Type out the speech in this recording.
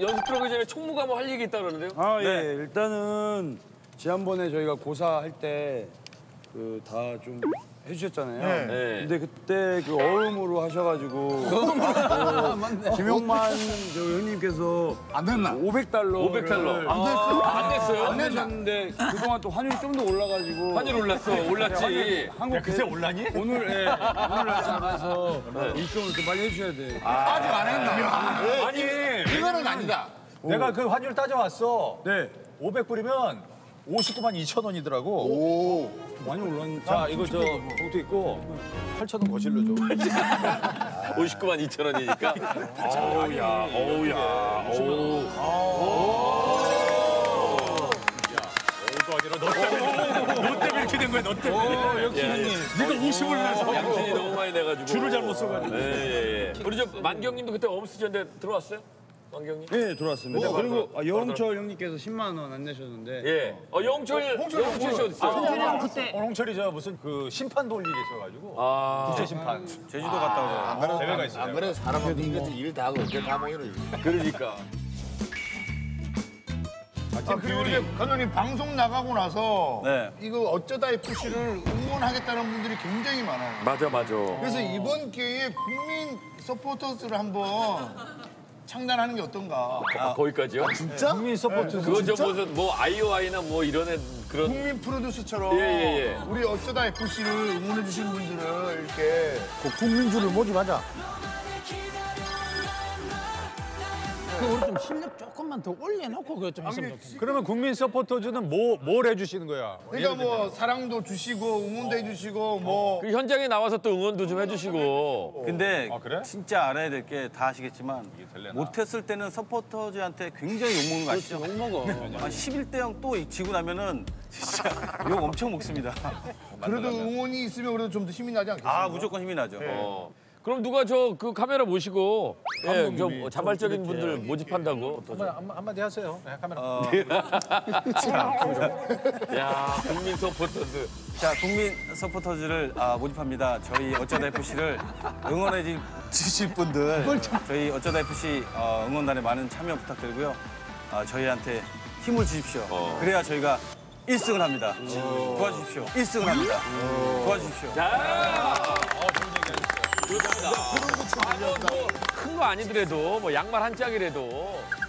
연습 들어가기 전에 총무가 뭐 할 얘기 있다 그러는데요? 아, 예. 네. 일단은 지난번에 저희가 고사할 때 그 다 좀 해주셨잖아요. 네. 근데 그때 그 어음으로 하셔가지고 김용만 저 형님께서 안 됐나? 500달러. 500달러. 안 됐어? 안 됐어요? 안 내셨는데 그동안 또 환율이 좀 더 올라가지고. 환율 올랐지. 한국 글쎄 올라니? 오늘 오늘 날짜에서 일정을 좀 빨리 해주셔야 돼. 아직 안 했나? 아니 이거는 아니다. 내가 그 환율 따져왔어. 네. 500불이면 59만 2천 원이더라고. 오. 많이 올랐는데. 자 이거 저 봉투 있고 8천 원 거실로 줘. 59만 2천 원이니까. 어우야, 어우야, 어우. 어우도 아니라 너 때문에 이렇게 된 거야, 너 때문에. 역시 형님. 네가 50을 내서. 양심이 너무 많이 내가지고. 줄을 잘못 써가지고. 예. 우리 저 만경님도 그때 엄수전대 들어왔어요? 만경님? 네, 들어왔습니다. 그리고 영철 형님께서 10만 원 안 내셨는데. 예. 영철 씨 어디 있어요? 홍철이 저 무슨 그 심판 돌 일이 있어가지고. 국제 심판. 제주도 갔다 오고. 대회가 있어요. 안 그래도 사람한테 이것도 일다 하고 어깨 까먹이로. 그러니까. 그리고 이제 감독님 방송 나가고 나서 네. 이거 어쩌다 FC를 응원하겠다는 분들이 굉장히 많아요. 맞아. 그래서 이번 기회에 국민 서포터즈를 한번 창단하는 게 어떤가. 거기까지요? 진짜? 국민 서포트. 그거 저 무슨 뭐 아이오아이나 뭐 이런 애 그런. 국민 프로듀스처럼 예. 우리 어쩌다 FC를 응원해 주신 분들을 이렇게 국민주를 모집하자. 우리 좀 실력 조금만 더 올려놓고 그거 좀 했으면 좋겠네. 그러면 국민 서포터즈는 뭘 해주시는 거야? 그러니까 뭐 사랑도 주시고 응원도 해주시고 뭐 그 현장에 나와서 또 응원도 좀 해주시고. 근데 그래? 진짜 알아야 될 게 다 아시겠지만 못했을 때는 서포터즈한테 굉장히 욕먹는 거 아시죠? 욕먹어. 11대 0 또 지고 나면은 진짜 욕 엄청 먹습니다. 그래도 응원이 있으면 그래도 좀 더 힘이 나지 않겠어요? 아 무조건 힘이 나죠. 그럼 누가 저 그 카메라 모시고 좀 자발적인 분들 모집한다고. 한마디 하세요. 네, 카메라. 야 국민 서포터즈. 자 국민 서포터즈를 모집합니다. 저희 어쩌다 FC를 응원해 주실 분들 저희 어쩌다 FC 응원단에 많은 참여 부탁드리고요. 저희한테 힘을 주십시오. 그래야 저희가 1승을 합니다. 도와주십시오. 1승을 합니다. 도와주십시오. 큰 거 아니더라도 뭐 양말 한 짝이라도